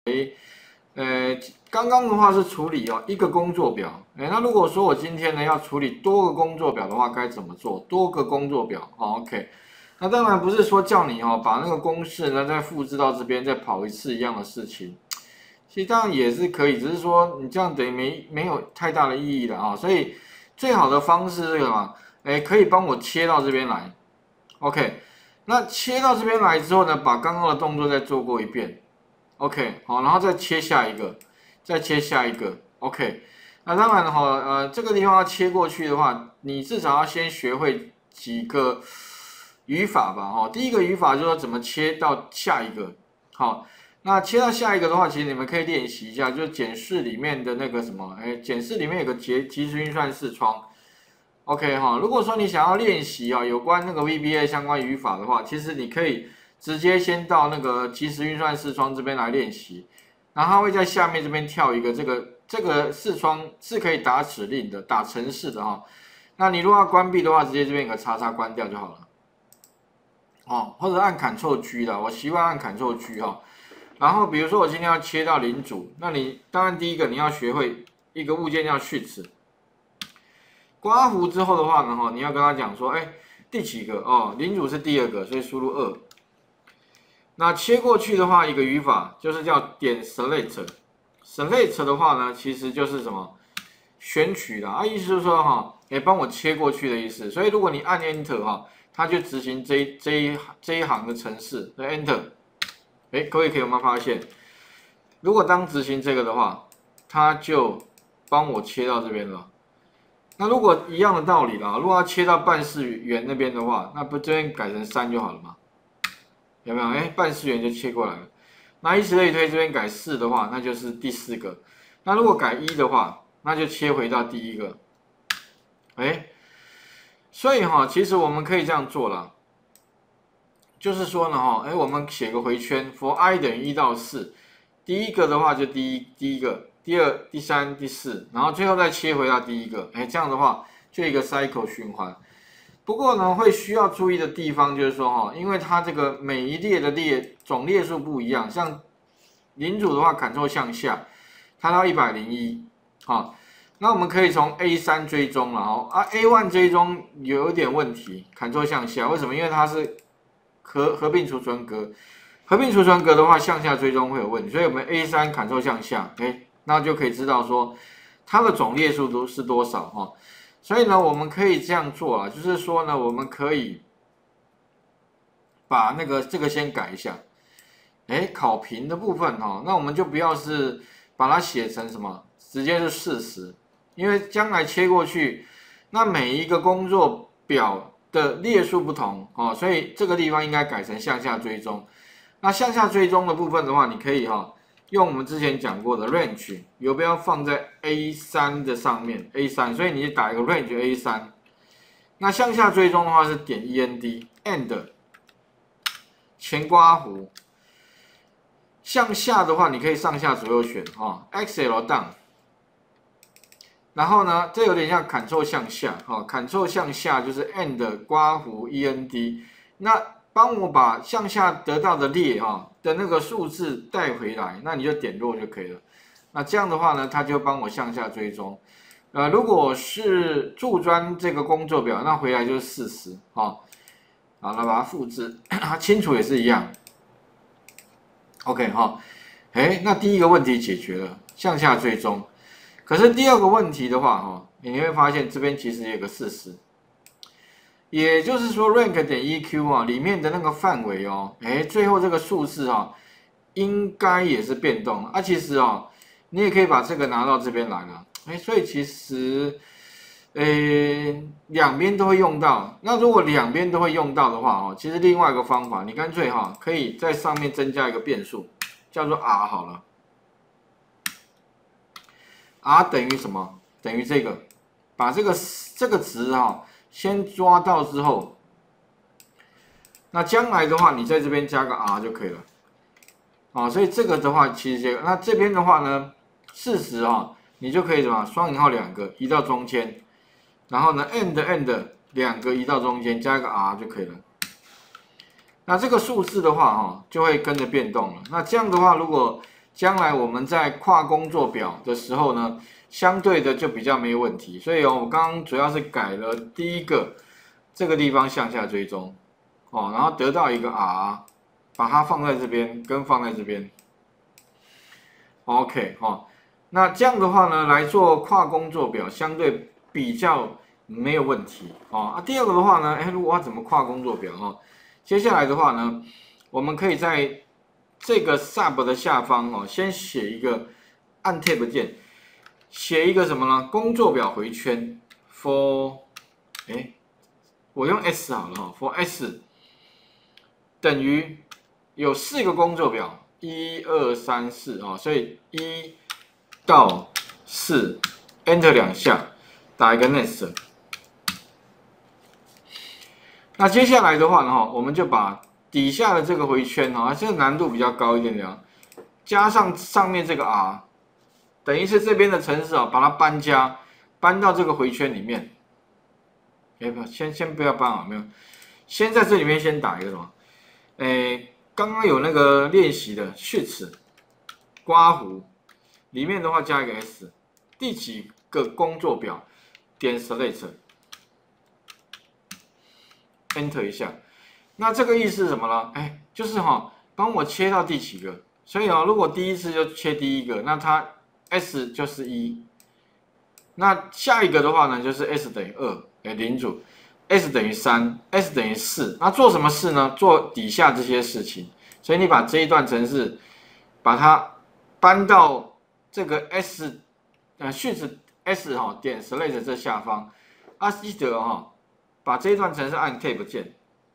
刚刚的话是处理一个工作表，那如果说我今天呢要处理多个工作表的话，该怎么做？多个工作表，OK。那当然不是说叫你把那个公式呢再复制到这边，再跑一次一样的事情。其实当然也是可以，只是说你这样等于没有太大的意义了啊。所以最好的方式是什么？可以帮我切到这边来 ，OK。那切到这边来之后呢，把刚刚的动作再做过一遍 ，OK， 好，然后再切下一个，再切下一个 ，OK。那当然这个地方要切过去的话，你至少要先学会几个语法吧，第一个语法就是说怎么切到下一个，好。那切到下一个的话，其实你们可以练习一下，就是检视里面的那个什么，检视里面有个即时运算视窗 ，OK 哈。如果说你想要练习有关那个 VBA 相关语法的话，其实你可以直接先到那个即时运算视窗这边来练习，然后它会在下面这边跳一个这个视窗是可以打指令的，打程式的哈。那你如果要关闭的话，直接这边有个叉叉关掉就好了，或者按 Ctrl+G 啦，我习惯按 Ctrl+G 哈。然后比如说我今天要切到零组，那你当然第一个你要学会一个物件叫 Shift， 刮弧之后的话呢，你要跟他讲说，第几个零组是第二个，所以输入2。那切过去的话，一个语法就是叫点 Select 的话呢，其实就是什么选取啦，意思就是说帮我切过去的意思。所以如果你按 Enter 它就执行这一行的程式，那 Enter。各位可以有没有发现，如果当执行这个的话，它就帮我切到这边了。那如果一样的道理啦，如果要切到办事员那边的话，那不这边改成3就好了吗？有没有？办事员就切过来了。那以此类推，这边改4的话，那就是第4个。那如果改1的话，那就切回到第1个。所以其实我们可以这样做啦。就是说呢，我们写个回圈 ，for i 等于1到4，第一个的话就第一个，第二、第三、第四，然后最后再切回到第一个，这样的话就一个 cycle 循环。不过呢，会需要注意的地方就是说，因为它这个每一列的总列数不一样，像零组的话，Ctrl向下，它到101，那我们可以从 A3 追踪了，A1 追踪有一点问题，Ctrl向下，为什么？因为它是合并储存格，合并储存格的话，向下追踪会有问题，所以我们 A3 Ctrl向下，那就可以知道说它的总列数是多少所以呢，我们可以这样做啊，就是说呢，我们可以把这个先改一下，考评的部分那我们就不要是把它写成什么，直接是40，因为将来切过去，那每一个工作表的列数不同所以这个地方应该改成向下追踪。那向下追踪的部分的话，你可以用我们之前讲过的 range 游标放在 A3 的上面 ，A3， 所以你打一个 range A3。那向下追踪的话是点 end 前刮弧。向下的话，你可以上下左右选XL down。然后呢，这有点像 Ctrl 向下，Ctrl 向下就是 end 刮弧 END， 那帮我把向下得到的列的那个数字带回来，那你就点弱就可以了。那这样的话呢，它就帮我向下追踪。如果是驻专这个工作表，那回来就是40好，那把它复制，清除也是一样。OK 那第一个问题解决了，向下追踪。可是第二个问题的话，你会发现这边其实也有个40，也就是说 rank 点 EQ 里面的那个范围最后这个数字应该也是变动了其实你也可以把这个拿到这边来了，所以其实两边都会用到。那如果两边都会用到的话其实另外一个方法，你干脆可以在上面增加一个变数，叫做 R 好了。R 等于什么？等于这个，把这个值先抓到之后，那将来的话，你在这边加个 R 就可以了。所以这个的话，其实那这边的话呢，40你就可以什么双引号2个移到中间，然后呢 end 2个移到中间，加一个 R 就可以了。那这个数字的话就会跟着变动了。那这样的话，如果将来我们在跨工作表的时候呢，相对的就比较没有问题。所以哦，我刚刚主要是改了第一个这个地方向下追踪，哦，然后得到一个 R， 把它放在这边跟放在这边 ，OK 哦。那这样的话呢，来做跨工作表相对比较没有问题哦。第二个的话呢，如果要怎么跨工作表哦？接下来的话呢，我们可以在这个 Sub 的下方哦，先写一个按 Tab 键，写一个什么呢？工作表回圈 for， 我用 S 好了哈 ，for S 等于有4个工作表，1、2、3、4啊，所以1到4 ，Enter 2下，打一个 Next。那接下来的话呢，我们就把底下的这个回圈这个难度比较高一点点，加上上面这个 R， 等于是这边的程式把它搬到这个回圈里面。不，先不要搬没有，先在这里面先打一个什么？刚刚有那个练习的序词刮弧，里面的话加一个 S， 第几个工作表点 Select。Enter 一下，那这个意思是什么呢？就是帮我切到第几个。所以如果第一次就切第一个，那它 S 就是1。那下一个的话呢，就是 S 等于2，领主 S 等于3 ，S 等于4。那做什么事呢？做底下这些事情。所以你把这一段程式，把它搬到这个 S， 序词 S 点 Select 这下方。记得把这一段程式按 Tab 键，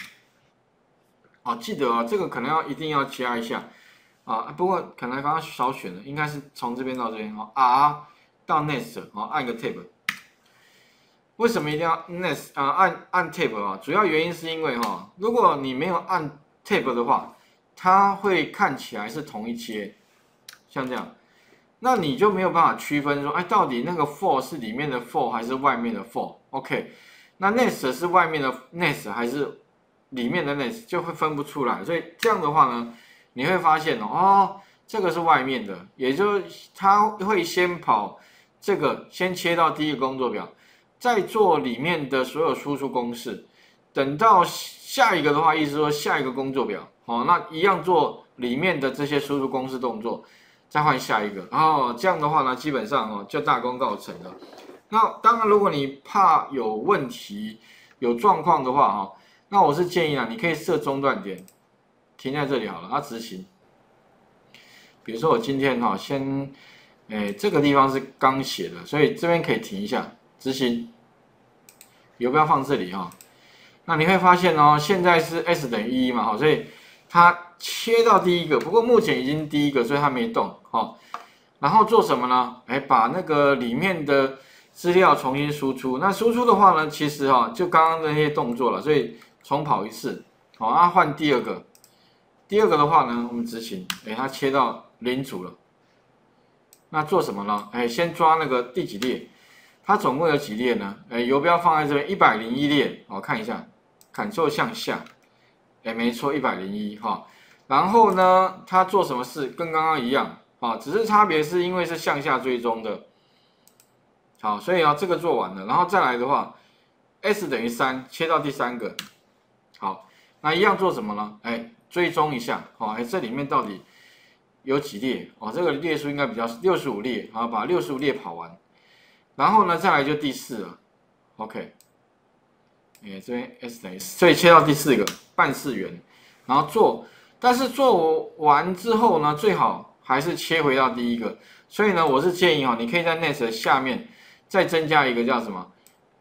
记得这个可能一定要加一下不过可能刚刚少选了，应该是从这边到这边R 到 Next 按个 Tab。为什么一定要 Next 按 Tab 主要原因是因为如果你没有按 Tab 的话，它会看起来是同一阶，像这样，那你就没有办法区分说，到底那个 for 是里面的 for 还是外面的 for。OK。那 Next 是外面的 Next 还是里面的 Next 就会分不出来，所以这样的话呢，你会发现这个是外面的，也就是它会先跑这个，先切到第一个工作表，再做里面的所有输出公式，等到下一个的话，意思说下一个工作表那一样做里面的这些输出公式动作，再换下一个，这样的话呢，基本上就大功告成了。那当然，如果你怕有问题、有状况的话，那我是建议你可以设中断点，停在这里好了，它执行。比如说我今天先，这个地方是刚写的，所以这边可以停一下，执行。游标放这里那你会发现现在是 S 等于1嘛，所以它切到第一个，不过目前已经第一个，所以它没动然后做什么呢？把那个里面的资料重新输出，那输出的话呢，其实就刚刚那些动作了，所以重跑一次，换第二个。第二个的话呢，我们执行，它切到领主了。那做什么呢？先抓那个第几列，它总共有几列呢？游标放在这边101列，看一下 ，Ctrl 向下，没错，101然后呢，它做什么事？跟刚刚一样，只是差别是因为是向下追踪的。好，所以这个做完了，然后再来的话 ，S 等于3，切到第3个。好，那一样做什么呢？追踪一下，这里面到底有几列？这个列数应该比较65列，把65列跑完。然后呢，再来就第4了 ，OK。这边 S 等于4，所以切到第4个半4元，然后做，但是做完之后呢，最好还是切回到第一个。所以呢，我是建议你可以在 Next 下面。再增加一个叫什么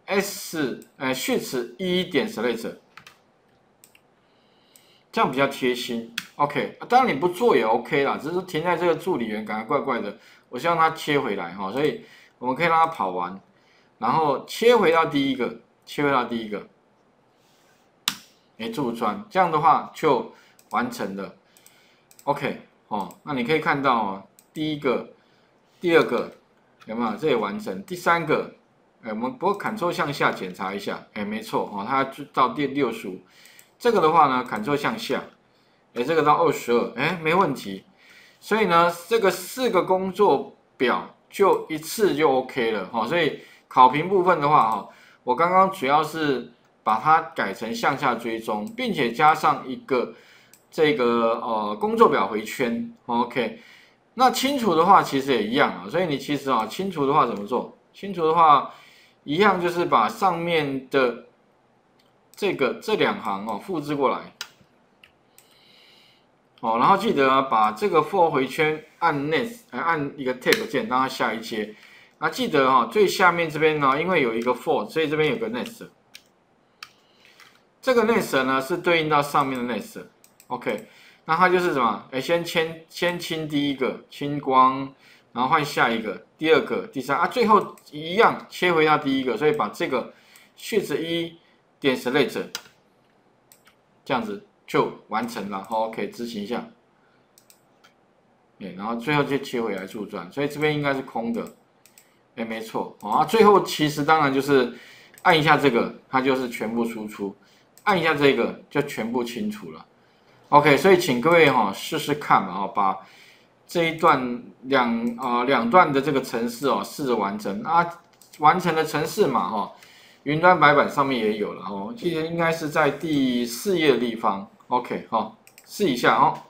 ？S 序词1点 Select， 这样比较贴心。OK， 当然你不做也 OK 啦，只是停在这个助理员感觉怪怪的。我希望它切回来所以我们可以让它跑完，然后切回到第一个，驻专，这样的话就完成了。OK，那你可以看到第一个、第二个。有没有？这也完成。第3个，我们不过 Ctrl 向下检查一下，没错它到第65。这个的话呢，Ctrl 向下，这个到22，没问题。 所以呢，这个4个工作表就一次就 OK 了哈。所以考评部分的话哈，我刚刚主要是把它改成向下追踪，并且加上一个这个工作表回圈 ，OK。那清除的话其实也一样啊，所以你其实清除的话怎么做？清除的话一样就是把上面的这2行复制过来。然后记得把这个 for 回圈按 next， 按一个 tab 键，让它下一阶。那记得最下面这边呢，因为有一个 for， 所以这边有个 next。这个 next 呢是对应到上面的 next，OK。那它就是什么？先清第一个，清光，然后换下一个，第二个，第三最后一样切回到第一个，所以把这个 Shift 1点 Select， 这样子。就完成了 ，OK， 执行一下，然后最后就切回来柱状，所以这边应该是空的，没错，最后其实当然就是按一下这个，它就是全部输出，按一下这个就全部清除了 ，OK， 所以请各位试试看嘛，把这一段两段的这个程式试着完成完成的程式码云端白板上面也有了记得应该是在第4页的地方。OK， 试一下